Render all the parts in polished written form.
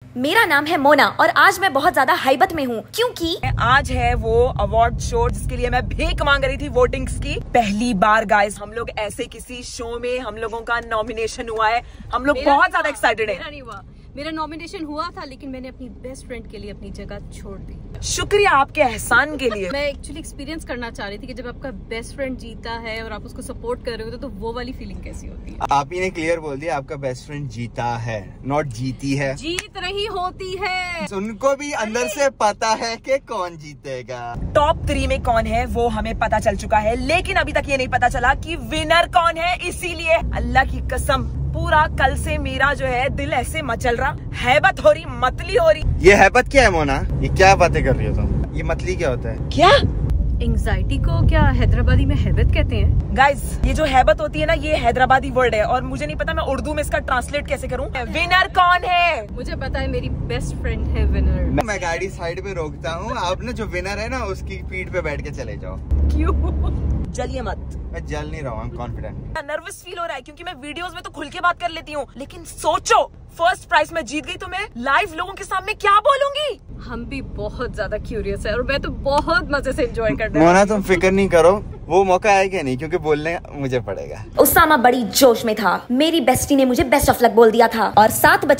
मेरा नाम है मोना और आज मैं बहुत ज्यादा हाइबत में हूँ क्योंकि आज है वो अवार्ड शो जिसके लिए मैं भीख मांग रही थी वोटिंग्स की। पहली बार गाइस हम लोग ऐसे किसी शो में हम लोगों का नॉमिनेशन हुआ है। हम लोग बहुत ज्यादा एक्साइटेड हैं। मेरा नॉमिनेशन हुआ था लेकिन मैंने अपनी बेस्ट फ्रेंड के लिए अपनी जगह छोड़ दी। शुक्रिया आपके एहसान के लिए। मैं एक्चुअली एक्सपीरियंस करना चाह रही थी कि जब आपका बेस्ट फ्रेंड जीता है और आप उसको सपोर्ट कर रहे हो तो वो वाली फीलिंग कैसी होती है। आप ही ने क्लियर बोल दिया आपका बेस्ट फ्रेंड जीता है, नॉट जीती है। जीत रही होती है। उनको भी अंदर से पता है कि कौन जीतेगा। टॉप 3 में कौन है वो हमें पता चल चुका है, लेकिन अभी तक ये नहीं पता चला कि विनर कौन है। इसीलिए अल्लाह की कसम पूरा कल से मेरा जो है दिल ऐसे मचल रहा, हैबत हो रही, मतली हो रही। ये हैबत क्या है मोना? ये क्या बातें कर रही हो तुम? ये मतली क्या होता है? क्या एंजाइटी को क्या हैदराबादी में हैबत कहते हैं? गाइज ये जो हैबत होती है ना, ये हैदराबादी वर्ड है और मुझे नहीं पता मैं उर्दू में इसका ट्रांसलेट कैसे करूं। विनर कौन है? मुझे पता है, मेरी बेस्ट फ्रेंड है विनर। मैं गाड़ी साइड पे रोकता हूँ, आप ना जो विनर है ना उसकी पीठ पे बैठ के चले जाओ। क्यों? जलिए मत। मैं जल नहीं रहा हूँ, कॉन्फिडेंट। नर्वस फील हो रहा है क्योंकि मैं वीडियोस में तो खुल के बात कर लेती हूँ, लेकिन सोचो फर्स्ट प्राइज में जीत गई तो मैं लाइव लोगों के सामने क्या बोलूंगी। हम भी बहुत ज्यादा क्यूरियस है और मैं तो बहुत मजे से एंजॉय कर रही हूँ। मोना तुम फिक्र नहीं करो, वो मौका आएगा नहीं क्योंकि बोलने मुझे पड़ेगा। उसामा बड़ी जोश में था। मेरी बेस्टी ने मुझे बेस्ट ऑफ लक बोल दिया था और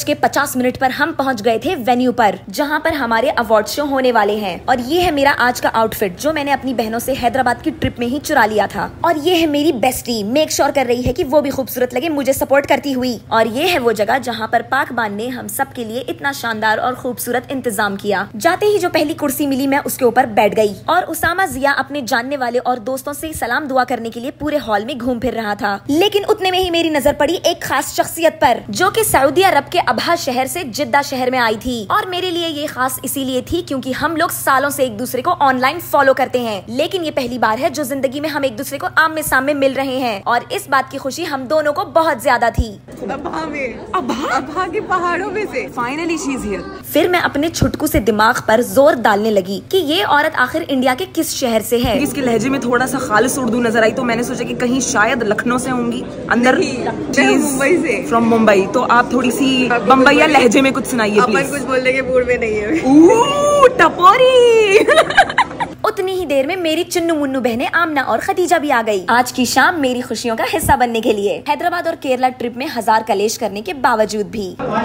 7:50 पर हम पहुंच गए थे वेन्यू पर जहां पर हमारे अवार्ड शो होने वाले हैं। और ये है मेरा आज का आउटफिट जो मैंने अपनी बहनों से हैदराबाद की ट्रिप में ही चुरा लिया था। और ये है मेरी बेस्टी, मेक श्योर कर रही है कि वो भी खूबसूरत लगे मुझे सपोर्ट करती हुई। और ये है वो जगह जहाँ पर पाकबान ने हम सब के लिए इतना शानदार और खूबसूरत इंतजाम किया। जाते ही जो पहली कुर्सी मिली मैं उसके ऊपर बैठ गई और उसामा जिया अपने जानने वाले और दोस्तों से सलाम दुआ करने के लिए पूरे हॉल में घूम फिर रहा था। लेकिन उतने में ही मेरी नजर पड़ी एक खास शख्सियत पर जो कि सऊदी अरब के अबहा शहर से जिद्दा शहर में आई थी। और मेरे लिए ये खास इसीलिए थी क्योंकि हम लोग सालों से एक दूसरे को ऑनलाइन फॉलो करते हैं, लेकिन ये पहली बार है जो जिंदगी में हम एक दूसरे को आमने सामने मिल रहे हैं और इस बात की खुशी हम दोनों को बहुत ज्यादा थी। अबहा के पहाड़ों में से फाइनली शी इज हियर। फिर मैं अपने छुटकू से दिमाग पर जोर डालने लगी कि ये औरत आखिर इंडिया के किस शहर से है। इसके लहजे में थोड़ा सा खालिस उर्दू नजर आई तो मैंने सोचा कि कहीं शायद लखनऊ से होंगी। अंदर मुंबई से, फ्रॉम मुंबई। तो आप थोड़ी सी बम्बईया लहजे में कुछ सुनाइए प्लीज। कुछ बोलने के मूड में नहीं है। टपोरी। उतनी ही देर में मेरी चुन्नू मुन्नू बहनें आमना और खदीजा भी आ गई आज की शाम मेरी खुशियों का हिस्सा बनने के लिए। हैदराबाद और केरला ट्रिप में 1000 कलेश करने के बावजूद भी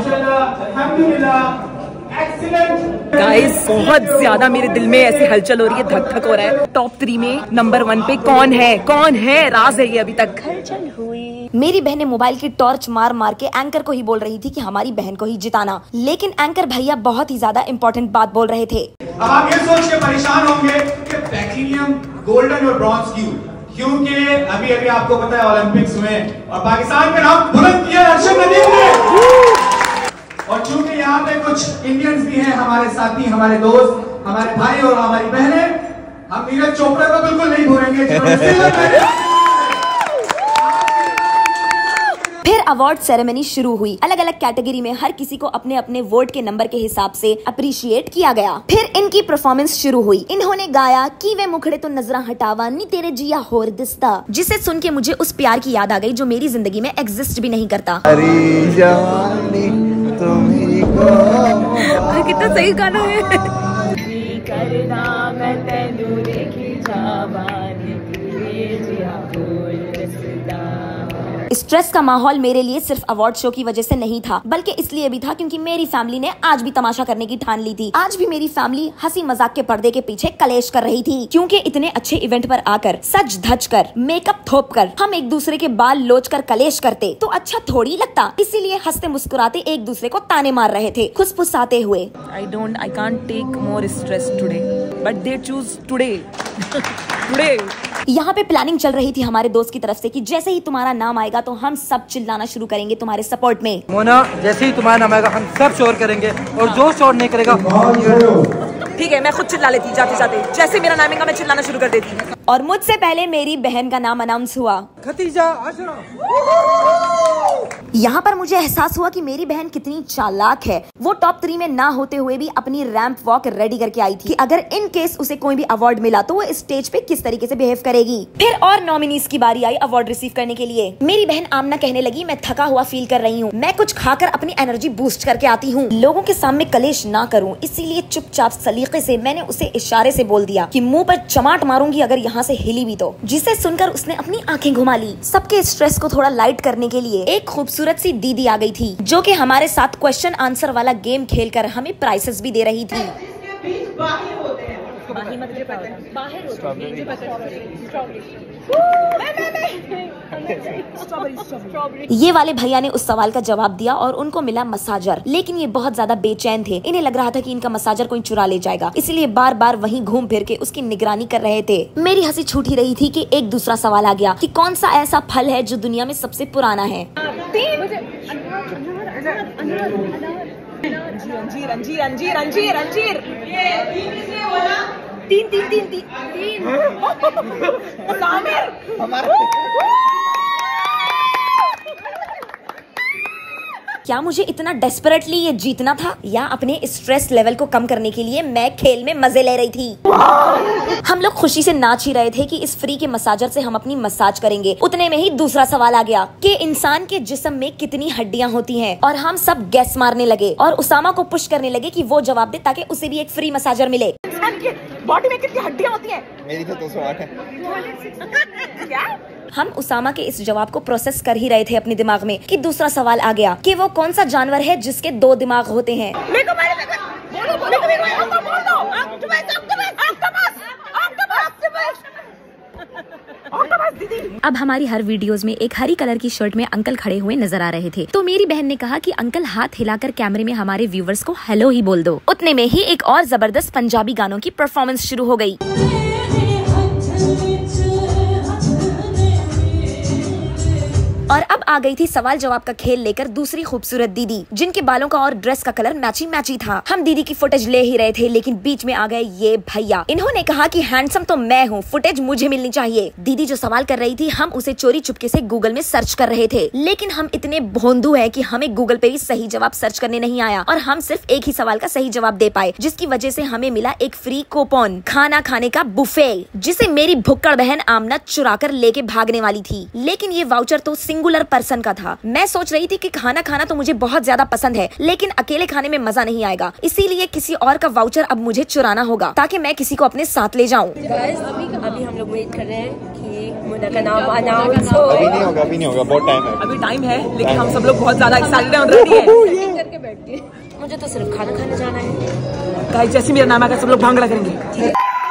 गाइस बहुत ज्यादा मेरे दिल में ऐसे हलचल हो रही है, धक धक हो रहा है। टॉप 3 में नंबर 1 पे कौन है? कौन है? राज है ये अभी तक। हलचल हुई। मेरी बहनें मोबाइल की टॉर्च मार मार के एंकर को ही बोल रही थी कि हमारी बहन को ही जिताना, लेकिन एंकर भैया बहुत ही ज्यादा इम्पोर्टेंट बात बोल रहे थे। अब आप ये सोच के परेशान होंगे कि प्लैटिनियम, गोल्डन और ब्रॉन्ज क्योंकि अभी अभी आपको पता है ओलंपिक्स में और पाकिस्तान का नाम बुलंद किया अर्शद नदीम ने। और चूंकि यहाँ पे कुछ इंडियंस भी हैं हमारे साथी, हमारे दोस्त, हमारे भाई और हमारी बहनें, हम नीरज चोपड़ा को बिल्कुल नहीं भूलेंगे। फिर अवार्ड सेरेमनी शुरू हुई। अलग अलग कैटेगरी में हर किसी को अपने अपने वोट के नंबर के हिसाब से अप्रिशिएट किया गया। फिर इनकी परफॉर्मेंस शुरू हुई। इन्होंने गाया कि वे मुखड़े तो नजरा हटावा नी तेरे जिया होर दिस्ता, जिसे सुन के मुझे उस प्यार की याद आ गई जो मेरी जिंदगी में एग्जिस्ट भी नहीं करता। कितना सही गाना है। स्ट्रेस का माहौल मेरे लिए सिर्फ अवार्ड शो की वजह से नहीं था, बल्कि इसलिए भी था क्योंकि मेरी फैमिली ने आज भी तमाशा करने की ठान ली थी। आज भी मेरी फैमिली हंसी मजाक के पर्दे के पीछे कलेश कर रही थी क्योंकि इतने अच्छे इवेंट पर आकर सज धज कर मेकअप थोप कर हम एक दूसरे के बाल लोच कर कलेश करते तो अच्छा थोड़ी लगता। इसीलिए हंसते मुस्कुराते एक दूसरे को ताने मार रहे थे खुसफुसाते हुए। I can't take more stress today, but they choose today. यहाँ पे प्लानिंग चल रही थी हमारे दोस्त की तरफ से कि जैसे ही तुम्हारा नाम आएगा तो हम सब चिल्लाना शुरू करेंगे तुम्हारे सपोर्ट में। मोना जैसे ही तुम्हारा नाम आएगा हम सब शोर करेंगे और जो शोर नहीं करेगा। ठीक है, मैं खुद चिल्ला लेती जाते जाते, जैसे मेरा नाम आएगा मैं चिल्लाना शुरू कर देती। और मुझसे पहले मेरी बहन का नाम अनाउंस हुआ, खतीजा आशरा। यहाँ पर मुझे एहसास हुआ कि मेरी बहन कितनी चालाक है। वो टॉप 3 में ना होते हुए भी अपनी रैंप वॉक रेडी करके आई थी कि अगर इन केस उसे कोई भी अवार्ड मिला तो वो स्टेज पे किस तरीके से बिहेव करेगी। फिर और नॉमिनीज की बारी आई अवार्ड रिसीव करने के लिए। मेरी बहन आमना कहने लगी, मैं थका हुआ फील कर रही हूँ, मैं कुछ खाकर अपनी एनर्जी बूस्ट करके आती हूँ। लोगों के सामने कलेश ना करूँ, इसीलिए चुपचाप सलीके से मैंने उसे इशारे से बोल दिया कि मुंह पर चमाट मारूंगी अगर यहाँ से हिली भी तो। जिसे सुनकर उसने अपनी आंखें घुमा ली। सबके स्ट्रेस को थोड़ा लाइट करने के लिए एक खूबसूरत सी दीदी आ गई थी, जो कि हमारे साथ क्वेश्चन आंसर वाला गेम खेलकर हमें प्राइसेस भी दे रही थी। ये वाले भैया ने उस सवाल का जवाब दिया और उनको मिला मसाजर, लेकिन ये बहुत ज्यादा बेचैन थे। इन्हें लग रहा था कि इनका मसाजर कोई चुरा ले जाएगा, इसलिए बार बार वहीं घूम फिर के उसकी निगरानी कर रहे थे। मेरी हंसी छूट ही रही थी कि एक दूसरा सवाल आ गया कि कौन सा ऐसा फल है जो दुनिया में सबसे पुराना है। अंजीर अंजीर अंजीर अंजीर अंजीर। तीन तीन तीन तीन तीन। क्या मुझे इतना डेस्परेटली ये जीतना था, या अपने स्ट्रेस लेवल को कम करने के लिए मैं खेल में मजे ले रही थी। हम लोग खुशी से नाच ही रहे थे कि इस फ्री के मसाजर से हम अपनी मसाज करेंगे। उतने में ही दूसरा सवाल आ गया कि इंसान के जिस्म में कितनी हड्डियां होती हैं, और हम सब गैस मारने लगे और उसामा को पुश करने लगे कि वो जवाब दे ताकि उसे भी एक फ्री मसाजर मिले। बॉडी में कितनी हड्डियां होती हैं? मेरी तो 208 है। क्या? हम उसामा के इस जवाब को प्रोसेस कर ही रहे थे अपने दिमाग में कि दूसरा सवाल आ गया कि वो कौन सा जानवर है जिसके 2 दिमाग होते हैं। अब हमारी हर वीडियोस में एक हरी कलर की शर्ट में अंकल खड़े हुए नजर आ रहे थे, तो मेरी बहन ने कहा कि अंकल हाथ हिलाकर कैमरे में हमारे व्यूवर्स को हेलो ही बोल दो। उतने में ही एक और जबरदस्त पंजाबी गानों की परफॉर्मेंस शुरू हो गई। और अब आ गई थी सवाल जवाब का खेल लेकर दूसरी खूबसूरत दीदी, जिनके बालों का और ड्रेस का कलर मैची मैची था। हम दीदी की फुटेज ले ही रहे थे, लेकिन बीच में आ गए ये भैया। इन्होंने कहा कि हैंडसम तो मैं हूँ, फुटेज मुझे मिलनी चाहिए। दीदी जो सवाल कर रही थी हम उसे चोरी चुपके से गूगल में सर्च कर रहे थे, लेकिन हम इतने भोंदू है कि हमें गूगल पे भी सही जवाब सर्च करने नहीं आया और हम सिर्फ एक ही सवाल का सही जवाब दे पाए, जिसकी वजह से हमें मिला एक फ्री कूपन खाना खाने का बुफे, जिसे मेरी भुक्कड़ बहन आमना चुरा कर लेके भागने वाली थी। लेकिन ये वाउचर तो सिंगुलर पर्सन का था। मैं सोच रही थी कि खाना खाना तो मुझे बहुत ज्यादा पसंद है, लेकिन अकेले खाने में मजा नहीं आएगा, इसीलिए किसी और का वाउचर अब मुझे चुराना होगा ताकि मैं किसी को अपने साथ ले जाऊं। अभी हम लोग वेट कर रहे हैं कि मुन्ना का नाम अनाउंस हो। अभी नहीं होगा, बहुत टाइम है। अभी टाइम है, लेकिन हम सब लोग बहुत ज्यादा एक्साइटेड और रेडी हैं। करके बैठ गए। मुझे तो सिर्फ खाना खाने जाना है। गाइस जैसे मेरा नाम आएगा सब लोग भांगड़ा करेंगे।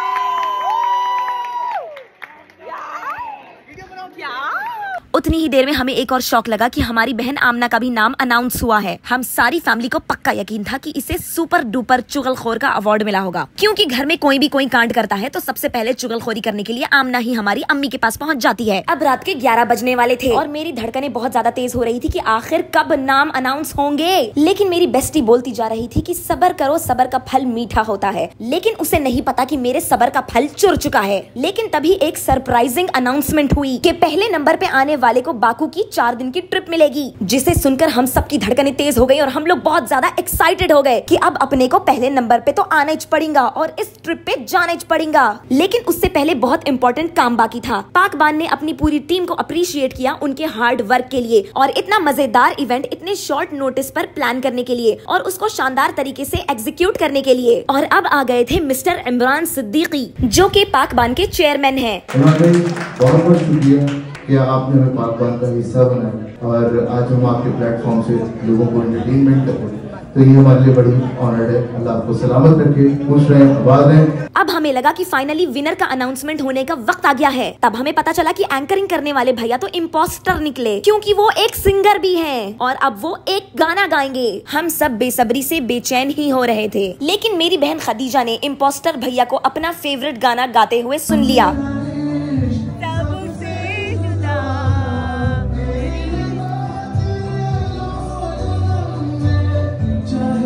उतनी ही देर में हमें एक और शौक लगा कि हमारी बहन आमना का भी नाम अनाउंस हुआ है। हम सारी फैमिली को पक्का यकीन था कि इसे सुपर डुपर चुगलखोर का अवार्ड मिला होगा, क्योंकि घर में कोई भी कोई कांड करता है तो सबसे पहले चुगलखोरी करने के लिए आमना ही हमारी अम्मी के पास पहुंच जाती है। अब रात के 11 बजने वाले थे और मेरी धड़कनें बहुत ज्यादा तेज हो रही थी कि आखिर कब नाम अनाउंस होंगे। लेकिन मेरी बेस्टी बोलती जा रही थी कि सबर करो, सबर का फल मीठा होता है, लेकिन उसे नहीं पता कि मेरे सबर का फल चुर चुका है। लेकिन तभी एक सरप्राइजिंग अनाउंसमेंट हुई कि पहले नंबर पे आने वाले को बाकू की 4 दिन की ट्रिप मिलेगी, जिसे सुनकर हम सबकी धड़कनें तेज हो गई और हम लोग बहुत ज्यादा एक्साइटेड हो गए कि अब अपने को पहले नंबर पे तो आना ही पड़ेगा और इस ट्रिप पे जाना ही पड़ेगा। लेकिन उससे पहले बहुत इंपॉर्टेंट काम बाकी था। पाकबान ने अपनी पूरी टीम को अप्रिशिएट किया उनके हार्ड वर्क के लिए और इतना मजेदार इवेंट इतने शॉर्ट नोटिस पर प्लान करने के लिए और उसको शानदार तरीके से एग्जीक्यूट करने के लिए। और अब आ गए थे मिस्टर इमरान सिद्दीकी, जो कि पाकबान के चेयरमैन हैं। बहुत शुक्रिया कि आपने हमें पाकबान का हिस्सा बनाया और आज हम आपके प्लेटफॉर्म से लोगों को एंटरटेनमेंट कर रहे हैं, तो ये हमारे लिए बड़ी ऑनर्ड है। अल्लाह आपको सलामत रखे, खुश रहें, आबाद रहें। अब हमें लगा कि फाइनली विनर का अनाउंसमेंट होने का वक्त आ गया है। तब हमें पता चला कि एंकरिंग करने वाले भैया तो इम्पोस्टर निकले, क्योंकि वो एक सिंगर भी हैं और अब वो एक गाना गाएंगे। हम सब बेसब्री से बेचैन ही हो रहे थे, लेकिन मेरी बहन खदीजा ने इम्पोस्टर भैया को अपना फेवरेट गाना गाते हुए सुन लिया।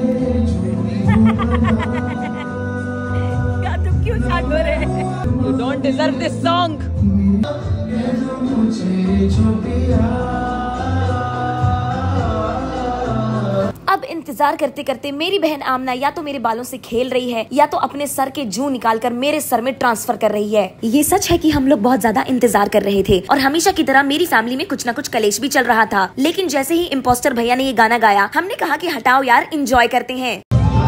You don't don't deserve this song. अब इंतजार करते करते मेरी बहन आमना या तो मेरे बालों से खेल रही है या तो अपने सर के जू निकालकर मेरे सर में ट्रांसफर कर रही है। ये सच है कि हम लोग बहुत ज्यादा इंतजार कर रहे थे और हमेशा की तरह मेरी फैमिली में कुछ ना कुछ कलेश भी चल रहा था। लेकिन जैसे ही इम्पोस्टर भैया ने ये गाना गाया, हमने कहा कि हटाओ यार, एंजॉय करते हैं।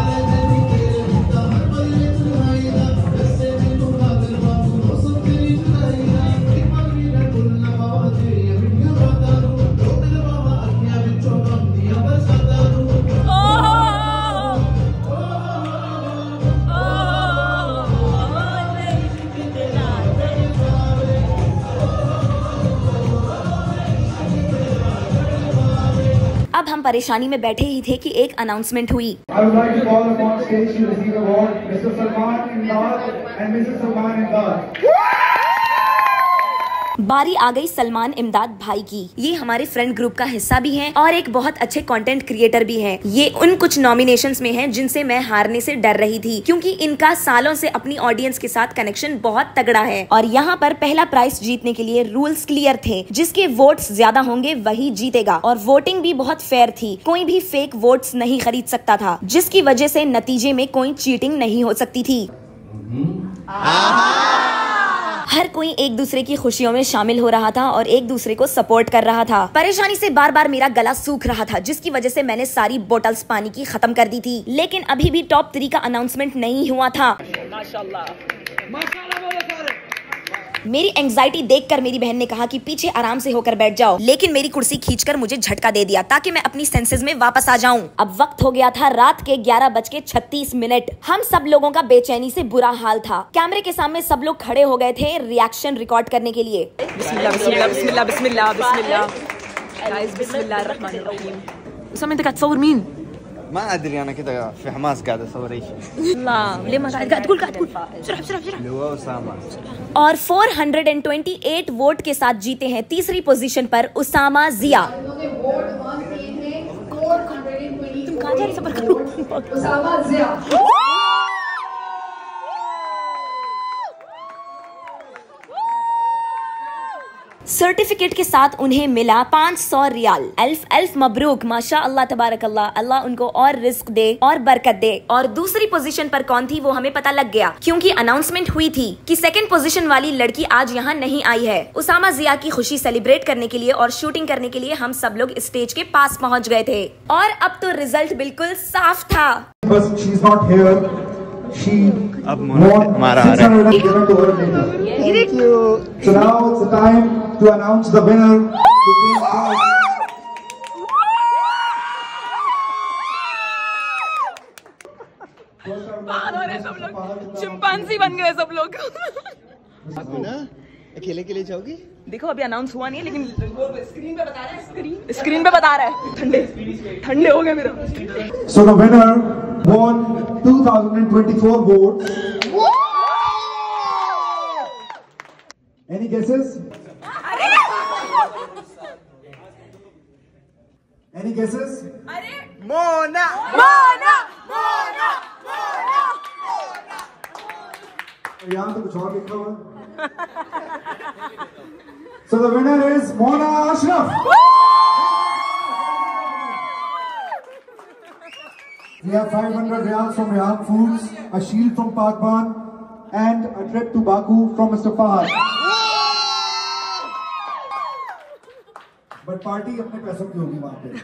अब हम परेशानी में बैठे ही थे कि एक अनाउंसमेंट हुई। I would like to call upon stage to receive award Mr. Salman Imdad and Mrs. Salman Imdad. बारी आ गई सलमान इमदाद भाई की। ये हमारे फ्रेंड ग्रुप का हिस्सा भी हैं और एक बहुत अच्छे कंटेंट क्रिएटर भी हैं। ये उन कुछ नॉमिनेशंस में हैं जिनसे मैं हारने से डर रही थी, क्योंकि इनका सालों से अपनी ऑडियंस के साथ कनेक्शन बहुत तगड़ा है। और यहाँ पर पहला प्राइज जीतने के लिए रूल्स क्लियर थे, जिसके वोट्स ज्यादा होंगे वही जीतेगा। और वोटिंग भी बहुत फेयर थी, कोई भी फेक वोट्स नहीं खरीद सकता था, जिसकी वजह से नतीजे में कोई चीटिंग नहीं हो सकती थी। हर कोई एक दूसरे की खुशियों में शामिल हो रहा था और एक दूसरे को सपोर्ट कर रहा था। परेशानी से बार बार मेरा गला सूख रहा था, जिसकी वजह से मैंने सारी बोतल्स पानी की खत्म कर दी थी। लेकिन अभी भी टॉप 3 का अनाउंसमेंट नहीं हुआ था। मेरी एंजाइटी देखकर मेरी बहन ने कहा कि पीछे आराम से होकर बैठ जाओ, लेकिन मेरी कुर्सी खींचकर मुझे झटका दे दिया ताकि मैं अपनी सेंसेस में वापस आ जाऊं। अब वक्त हो गया था रात के 11:36। हम सब लोगों का बेचैनी से बुरा हाल था। कैमरे के सामने सब लोग खड़े हो गए थे रिएक्शन रिकॉर्ड करने के लिए। बिस्मिल्लाह बिस्मिल्लाह बिस्मिल्लाह बिस्मिल्लाह बिस्मिल्लाह गाइस बिस्मिल्लाहिर्रहमानिर्रहीम. وسام انت قاعد تصور مين؟ ما ادري انا كده في حماس قاعد اصور اي شيء. لا ليه ما قاعد تقول بسرعه بسرعه بسرعه. اللي هو اسامه. और 428 वोट के साथ जीते हैं तीसरी पोजीशन पर उसामा जिया। तुम कहाँ जा रही सबर करो. उसामा जिया। सर्टिफिकेट के साथ उन्हें मिला 500 रियाल। अल्फ अल्फ मबरूक, माशा अल्लाह तबारक अल्लाह। अल्लाह उनको और रिस्क दे और बरकत दे। और दूसरी पोजीशन पर कौन थी वो हमें पता लग गया, क्योंकि अनाउंसमेंट हुई थी कि सेकंड पोजीशन वाली लड़की आज यहाँ नहीं आई है। उसामा जिया की खुशी सेलिब्रेट करने के लिए और शूटिंग करने के लिए हम सब लोग स्टेज के पास पहुँच गए थे। और अब तो रिजल्ट बिल्कुल साफ था। अब मारा आ रहा है. So now it's the time to announce the winner. सब लोग चिंपांजी बन गए सब लोग. अकेले के लिए जाओगी? देखो अभी अनाउंस हुआ नहीं है, लेकिन स्क्रीन पे बता रहा है. स्क्रीन पे बता रहा है. ठंडे हो गए मेरा. So the winner won 2024 votes. Any guesses? Any guesses? Mona. यहाँ तो कुछ और लिखा हुआ. So the winner is Mona Ashraf. We have 500 riyals from Rehan Foods, a shield from Pakban, and a trip to Baku from Mr. Fahad. But party अपने पैसों की होगी वहाँ पे.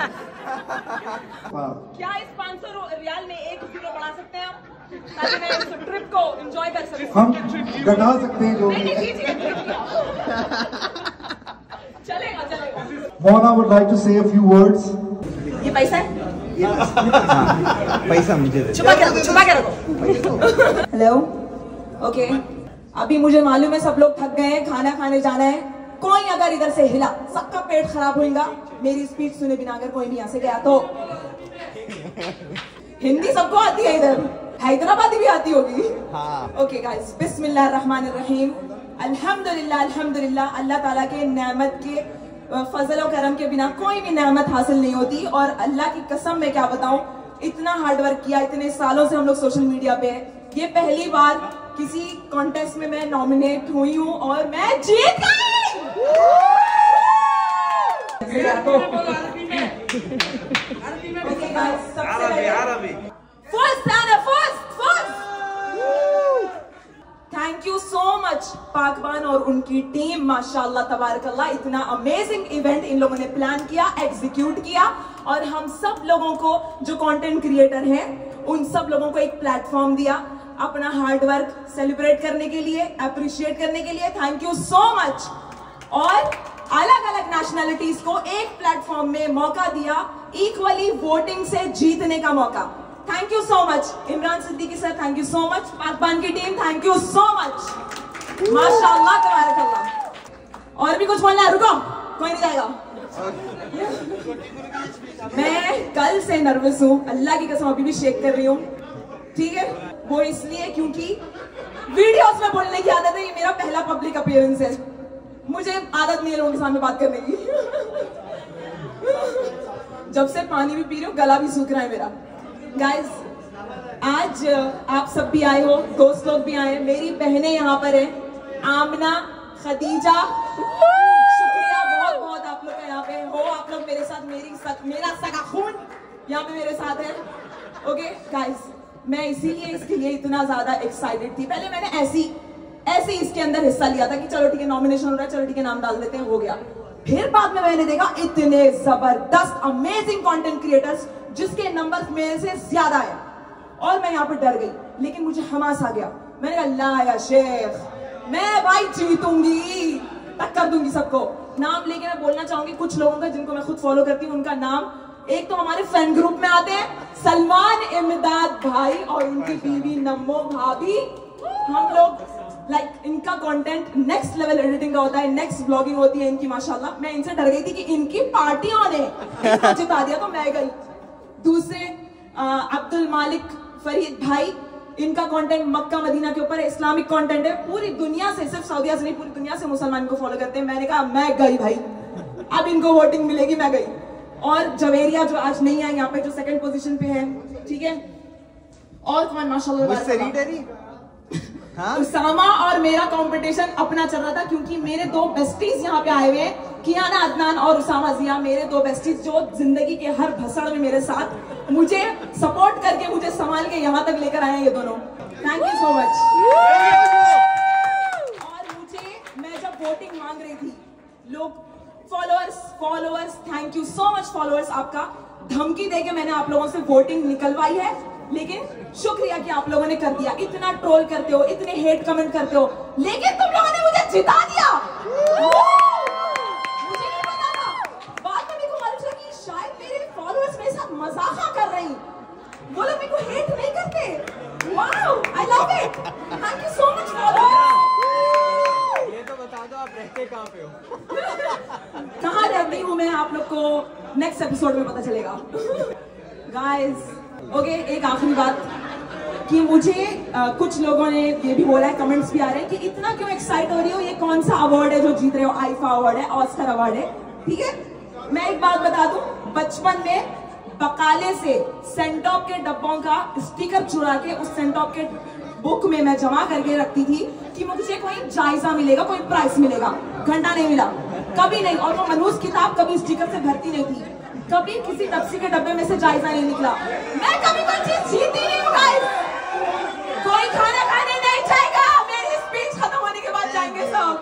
क्या इस 500 रियाल में एक जीरो बढ़ा सकते हैं आप, ताकि मैं इस ट्रिप को एंजॉय कर सकूं? हम घटा सकते हैं जो. चलेगा. Mona would like to say a few words. ये पैसा है? पैसा मुझे दे. छुपा के रखो. हेलो. ओके. अभी मुझे मालूम है सब लोग थक गए हैं, खाना खाने जाना है. कोई अगर इधर से हिला सबका पेट खराब होगा. मेरी स्पीच सुने बिना अगर कोई भी यहाँ से गया तो. हिंदी सबको आती है, इधर हैदराबादी भी आती होगी. ओके गाइस, बिस्मिल्लाहिर्रहमानिर्रहीम. अल्हम्दुलिल्लाह अल्हम्दुलिल्लाह. अल्लाह ताला के नेमत के फजल और करम के बिना कोई भी नेमत हासिल नहीं होती. और अल्लाह की कसम मैं क्या बताऊं, इतना हार्डवर्क किया, इतने सालों से हम लोग सोशल मीडिया पे है. ये पहली बार किसी कॉन्टेस्ट में मैं नॉमिनेट हुई हूँ और मैं जीत गई। Thank you so much Pakbaan और उनकी टीम, माशाल्लाह तबारकल्लाह। इतना अमेजिंग इवेंट इन लोगों ने प्लान किया, एग्जीक्यूट किया और हम सब लोगों को जो कंटेंट क्रिएटर हैं उन सब लोगों को एक प्लेटफॉर्म दिया अपना हार्ड वर्क सेलिब्रेट करने के लिए, अप्रिशिएट करने के लिए। Thank you so much. और अलग अलग नेशनलिटीज को एक प्लेटफॉर्म में मौका दिया, इक्वली वोटिंग से जीतने का मौका। Thank you so much Imran Siddiqui sir, thank you so much Pakbaan की team, thank you so much, माशाल्लाह तबारकल्लाह। और भी कुछ बोलना है? रुको, कोई नहीं जाएगा। मैं कल से नर्वस हूँ, अल्लाह की कसम अभी भी शेक कर रही हूँ, ठीक है? वो इसलिए क्योंकि वीडियोस में बोलने की आदत है, ये मेरा पहला पब्लिक अपीयरेंस है, मुझे आदत नहीं है लोगों के सामने बात करने की। जब से पानी भी पी रही हूँ गला भी सूख रहा है मेरा। गाइज, आज आप सब भी आए हो, दोस्त लोग भी आए, मेरी बहनें यहाँ पर हैं, आमना, खदीजा, शुक्रिया बहुत बहुत आप लोग का यहाँ पे हो, आप लोग मेरे साथ, मेरा सगा खून यहाँ पे मेरे साथ है। ओके गाइज, मैं इसीलिए इसके लिए इतना ज्यादा एक्साइटेड थी। पहले मैंने ऐसे इसके अंदर हिस्सा लिया था कि चलो ठीक है नॉमिनेशन हो रहा है, चलो ठीक है नाम डाल देते हैं, हो गया। फिर बाद में मैंने देखा इतने जबरदस्त अमेजिंग कंटेंट क्रिएटर्स जिसके नंबर मेरे से ज्यादा है और मैं यहाँ पर डर गई, लेकिन मुझे हमास आ गया। मैंने कहा अल्लाह या शेख, मैं भाई जीतूंगी, टक्कर दूंगी सबको। नाम लेके मैं बोलना चाहूंगी कुछ लोगों का जिनको मैं खुद फॉलो करती हूँ, उनका नाम, एक तो हमारे फैन ग्रुप में आते हैं सलमान इमदाद भाई और उनकी बीवी नम्मो भाभी। हम लोग इनका कंटेंट नेक्स्ट लेवल एडिटिंग का होता है, नेक्स्ट ब्लॉगिंग होती है इनकी, माशाल्लाह। मैं इनसे डर गई थी कि इनकी पार्टियों ने जिता दिया तो मैं गई। दूसरे अब्दुल मालिक फरीद भाई, इनका कंटेंट मक्का मदीना के ऊपर है, इस्लामिक कंटेंट है, पूरी दुनिया से, सिर्फ सऊदीया से नहीं पूरी दुनिया से मुसलमान को फॉलो करते हैं। मैंने कहा मैं गई भाई, अब इनको वोटिंग मिलेगी, मैं गई। और जवेरिया जो आज नहीं आई यहाँ पे, जो सेकंड पोजीशन पे है, ठीक है। और कौन माशाल्लाह, उसामा और मेरा कंपटीशन अपना चल रहा था क्योंकि मेरे दो बेस्टीज यहाँ पे आए हुए हैं, कियाना अदनान और उसामा जिया, मेरे दो बेस्टीज जो जिंदगी के हर भसड़ में मेरे साथ मुझे सपोर्ट करके मुझे संभाल के यहाँ तक लेकर आए हैं ये दोनों। Thank you so much. और मैं जब वोटिंग मांग रही थी, लोग followers, thank you so much followers, आपका धमकी देके मैंने आप लोगों से वोटिंग निकलवाई है, लेकिन शुक्रिया कि आप लोगों ने कर दिया। इतना ट्रोल करते हो, इतने हेट कमेंट करते हो, लेकिन तुम लोगों ने मुझे जिता दिया। मुझे नहीं पता था, बाद में मेरे को मालूम चला कि शायद मेरे फॉलोअर्स मेरे साथ मजाक कर रही, वो लोग मेरे को हेट नहीं करते। Wow, I love it, thank you so much followers. ये तो बता दो आप रहते कहाँ पे हो? कहाँ रहती हूँ मैं, आप लोग को नेक्स्ट एपिसोड में पता चलेगा। गाइस, ओके, एक आखिरी बात कि मुझे कुछ लोगों ने ये भी बोला है, कमेंट्स भी आ रहे हैं कि इतना क्यों एक्साइट हो रही हो, ये कौन सा अवार्ड है जो जीत रहे हो? आईफा अवार्ड है, ऑस्कर अवार्ड है, ठीक है। मैं एक बात बता दूं, बचपन में बकाले से सेंटॉप के डब्बों का स्टिकर चुरा के उस सेंटॉप के बुक में मैं जमा करके रखती थी कि मुझे कोई जायजा मिलेगा, कोई प्राइस मिलेगा। घंटा नहीं मिला, कभी नहीं। और वो मनहूस किताब कभी स्टिकर से भरती नहीं थी, कभी किसी टैक्सी के डब्बे में से जायजा नहीं निकला। मैं कभी कोई चीज जीती नहीं हूँ गाइस। कोई खाना खाने नहीं जाएगा, मेरी स्पीच खत्म होने के बाद जाएंगे सब।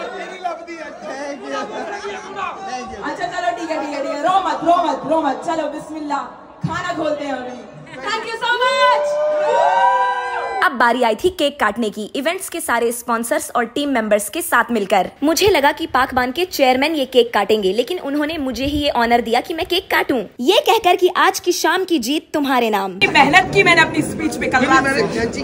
अच्छा चलो ठीक है, रो मत, चलो बिस्मिल्लाह, खाना खोलते हैं अभी। Thank you so much. अब बारी आई थी केक काटने की, इवेंट्स के सारे स्पॉन्सर्स और टीम मेंबर्स के साथ मिलकर। मुझे लगा कि पाकबान के चेयरमैन ये केक काटेंगे, लेकिन उन्होंने मुझे ही ये ऑनर दिया कि मैं केक काटूं, ये कहकर कि आज की शाम की जीत तुम्हारे नाम। मेहनत की मैंने अपनी स्पीच पे, कल रात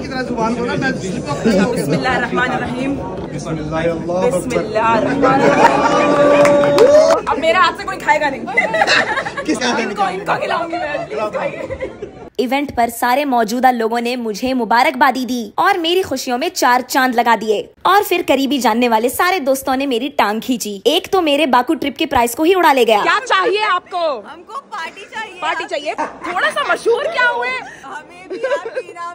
अब मेरे हाथ से कोई खाएगा नहीं। इनको खिलाऊंगी मैं। इवेंट पर सारे मौजूदा लोगों ने मुझे मुबारकबादी दी और मेरी खुशियों में 4 चांद लगा दिए। और फिर करीबी जानने वाले सारे दोस्तों ने मेरी टांग खींची। एक तो मेरे बाकू ट्रिप के प्राइस को ही उड़ा ले गया। क्या चाहिए आपको? हमको पार्टी चाहिए। पार्टी चाहिए। थोड़ा सा मशहूर क्या हुए? हमें भी आपके इनाम में हिस्सेदारी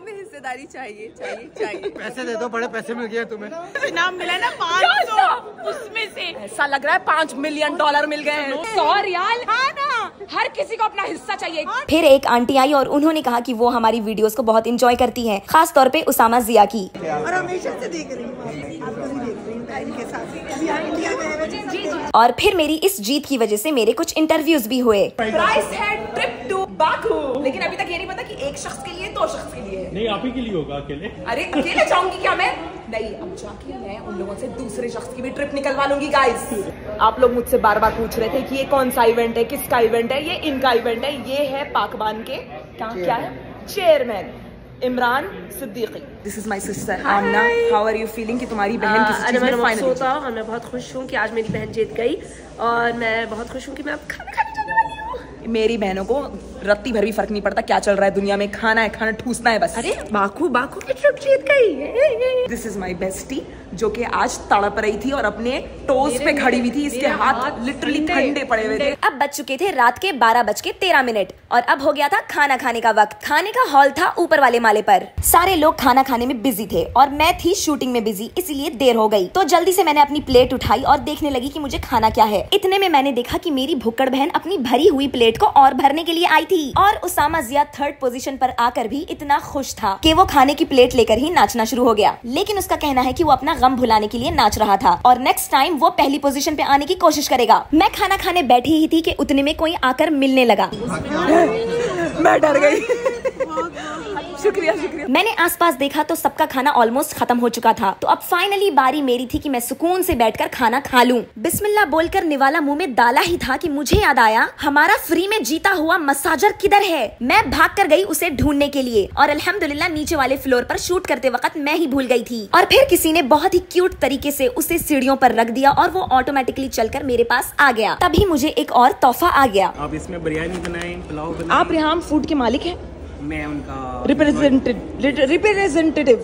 ईमानदारी चाहिए चाहिए चाहिए। पैसे दे दो, बड़े पैसे मिल गए तुम्हें। इनाम मिला ना 500, उसमें से ऐसा लग रहा है $5 मिलियन मिल गए हैं। 100 रियाल। हाँ ना, हर किसी को अपना हिस्सा चाहिए। फिर एक आंटी आई और उन्होंने कहा कि वो हमारी वीडियोस को बहुत एंजॉय करती हैं, खास तौर पे उसामा जिया की। और हमेशा से देख रही हूँ, आपको भी देख रही हूँ टाइम के साथ। अभी आप इंडिया गए हैं। और फिर मेरी इस जीत की वजह से मेरे कुछ इंटरव्यूज भी हुए। प्राइस है ट्रिप टू बाकू, लेकिन अभी तक ये नहीं पता कि एक शख्स के लिए 2 शख्स के लिए। नहीं, आप ही के लिए होगा अकेले। अरे अकेले जाऊंगी क्या मैं? नहीं, अब जाके मैं उन लोगों से दूसरे शख्स की भी ट्रिप निकलवा लूंगी। गाइस, आप लोग मुझसे बार बार पूछ रहे थे कि ये कौन सा इवेंट है, किसका इवेंट है। ये इनका इवेंट है। ये है पाकबान के क्या है chairman Imran Siddiqui. This is my sister Amna. How are you feeling कि तुम्हारी बहन किस चीज में फाइनल? और मैं बहुत खुश हूँ कि आज मेरी बहन जीत गई और मैं बहुत खुश हूँ कि मैं अब खाना खाने जाने वाली हूँ। मेरी बहनों को रत्ती भर भी फर्क नहीं पड़ता क्या चल रहा है दुनिया में। खाना है, खाना ठूसना है बस। अरे बाकू की ट्रिप जीत गई। दिस इज माई बेस्टी जो कि आज तड़प रही थी और अपने टोज पे खड़ी हुई थी। इसके हाथ लिटरली ठंडे पड़े हुए थे। अब बज चुके थे रात के 12:13 और अब हो गया था खाना खाने का वक्त। खाने का हॉल था ऊपर वाले माले पर। सारे लोग खाना खाने में बिजी थे और मैं थी शूटिंग में बिजी, इसलिए देर हो गई। तो जल्दी से मैंने अपनी प्लेट उठाई और देखने लगी कि मुझे खाना क्या है। इतने में मैंने देखा कि मेरी भुक्कड़ बहन अपनी भरी हुई प्लेट को और भरने के लिए आई थी और उसामा जिया 3rd पोजीशन पर आकर भी इतना खुश था कि वो खाने की प्लेट लेकर ही नाचना शुरू हो गया। लेकिन उसका कहना है कि वो अपना गम भुलाने के लिए नाच रहा था और नेक्स्ट टाइम वो पहली पोजीशन पे आने की कोशिश करेगा। मैं खाना खाने बैठी ही थी कि उतने में कोई आकर मिलने लगा। मैं डर गई। शुक्रिया। मैंने आसपास देखा तो सबका खाना ऑलमोस्ट खत्म हो चुका था। तो अब फाइनली बारी मेरी थी कि मैं सुकून से बैठकर खाना खा लूं। बिस्मिल्लाह बोलकर निवाला मुंह में डाला ही था कि मुझे याद आया हमारा फ्री में जीता हुआ मसाजर किधर है। मैं भाग कर गई उसे ढूंढने के लिए और अल्हम्दुलिल्लाह नीचे वाले फ्लोर पर शूट करते वक्त मैं ही भूल गई थी। और फिर किसी ने बहुत ही क्यूट तरीके से उसे सीढ़ियों पर रख दिया और वो ऑटोमेटिकली चलकर मेरे पास आ गया। तभी मुझे एक और तोहफा आ गया। आप इसमें बिरयानी बनाए, पुलाव बनाए। आप रिहाम फूड के मालिक हैं? मैं उनका रिप्रेजेंटेटिव।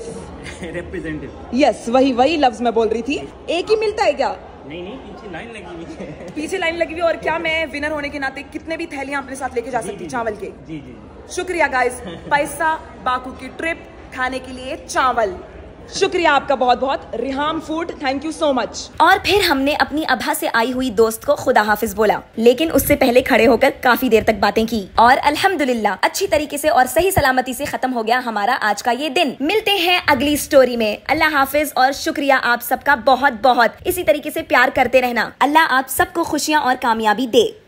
यस, वही लफ्ज मैं बोल रही थी। एक ही मिलता है क्या? नहीं, पीछे लाइन लगी हुई है। पीछे लाइन लगी हुई। और क्या मैं विनर होने के नाते कितने भी थैलियां अपने साथ लेके जा सकती चावल के? जी। शुक्रिया गाइस। पैसा बाकू की ट्रिप, खाने के लिए चावल। शुक्रिया आपका बहुत बहुत। रिहाम food, thank you so much. और फिर हमने अपनी अभा से आई हुई दोस्त को खुदा हाफिज बोला, लेकिन उससे पहले खड़े होकर काफी देर तक बातें की और अल्हम्दुलिल्लाह अच्छी तरीके से और सही सलामती से खत्म हो गया हमारा आज का ये दिन। मिलते हैं अगली स्टोरी में। अल्लाह हाफिज और शुक्रिया आप सबका बहुत बहुत। इसी तरीके से प्यार करते रहना। अल्लाह आप सबको खुशियाँ और कामयाबी दे।